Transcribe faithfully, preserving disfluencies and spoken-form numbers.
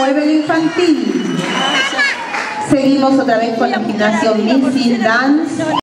vuelve lo infantil. Seguimos otra vez con la gimnasia Missing Dance.